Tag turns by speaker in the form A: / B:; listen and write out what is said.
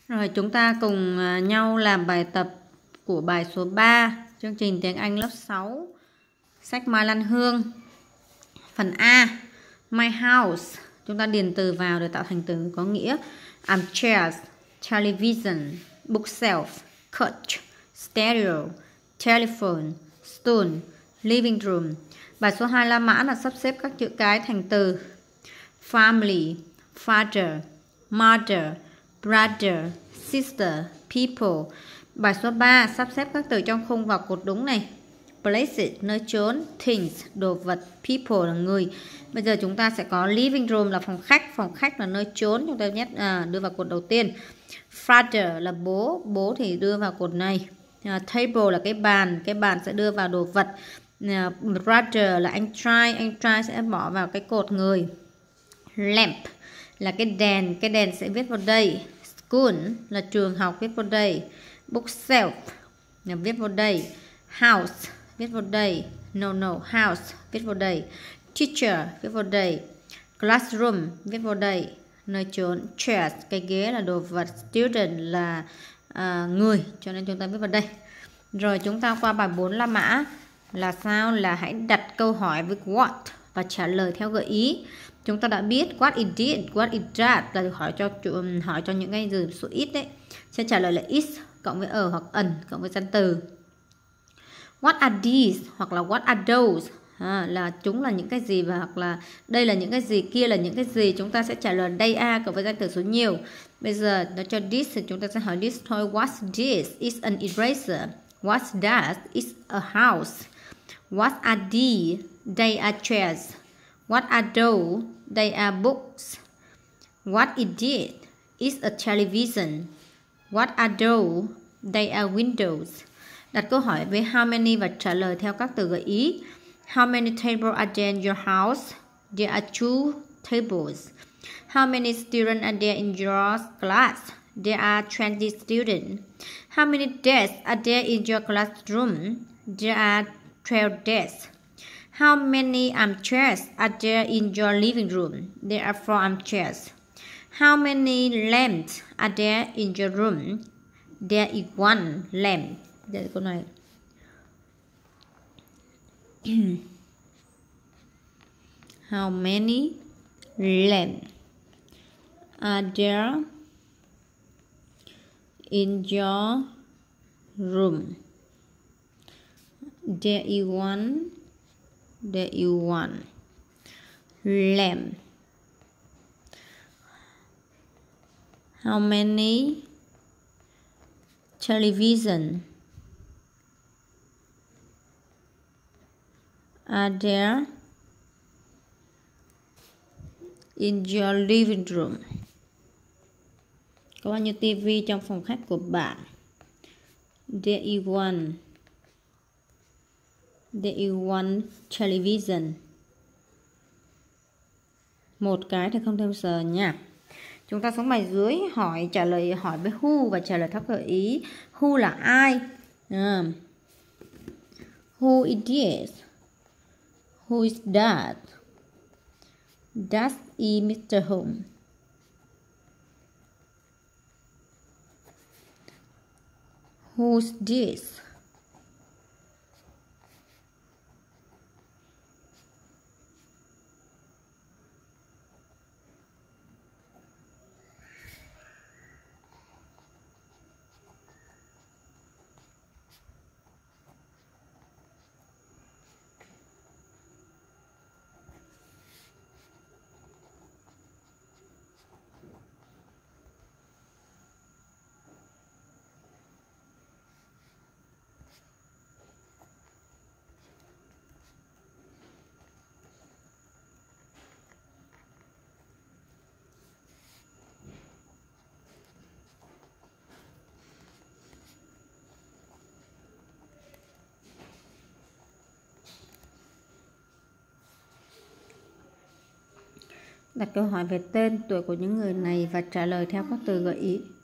A: Rồi chúng ta cùng nhau làm bài tập của bài số 3, chương trình tiếng Anh lớp 6, sách Mai Lan Hương. Phần A, my house. Chúng ta điền từ vào để tạo thành từ có nghĩa armchairs, television, bookshelf, couch, stereo, telephone, stool, living room. Bài số 2 La Mã là sắp xếp các chữ cái thành từ family, father, mother, brother, sister, people. Bài số 3 sắp xếp các từ trong khung vào cột đúng này. Places, nơi trốn, things, đồ vật, people là người. Bây giờ chúng ta sẽ có living room là phòng khách là nơi trốn, chúng ta đưa vào cột đầu tiên. Father là bố thì đưa vào cột này. Table là cái bàn sẽ đưa vào đồ vật. Brother là anh trai sẽ bỏ vào cái cột người. Lamp là cái đèn sẽ viết vào đây. School là trường học, viết vào đây. Bookshelf là viết vào đây. House viết vào đây. House viết vào đây. Teacher viết vào đây. Classroom viết vào đây. Nơi trốn. Chairs, cái ghế là đồ vật. Student là người, cho nên chúng ta viết vào đây. Rồi chúng ta qua bài 4 La Mã là sao? Là hãy đặt câu hỏi với what và trả lời theo gợi ý. Chúng ta đã biết what is this, what is that là hỏi cho những cái từ số ít đấy. Sẽ trả lời là is cộng với ở hoặc ẩn cộng với danh từ. What are these hoặc là what are those là chúng là những cái gì, và hoặc là đây là những cái gì, kia là những cái gì. Chúng ta sẽ trả lời they are cộng với danh từ số nhiều. Bây giờ nó cho this thì chúng ta sẽ hỏi this thôi. What's this? It's an eraser. What's that? It's a house. What are these? They are chairs. What are those? They are books. What is it? It's a television. What are those? They are windows. Đặt câu hỏi với how many và trả lời theo các từ gợi ý. How many tables are there in your house? There are 2 tables. How many students are there in your class? There are 20 students. How many desks are there in your classroom? There are 12 desks. How many armchairs are there in your living room? There are 4 armchairs. How many lamps are there in your room? There is 1 lamp. Đây là câu này. How many lamps are there in your room? There is one lamp. How many television are there in your living room? Có bao nhiêu tivi trong phòng khách của bạn? There is one television. Một cái thì không thêm giờ nha. Chúng ta xuống bài dưới trả lời hỏi với who và trả lời theo gợi ý. Who là ai? Who is this? Who is that? That is Mr. Home. Who's this? Đặt câu hỏi về tên, tuổi của những người này và trả lời theo các từ gợi ý.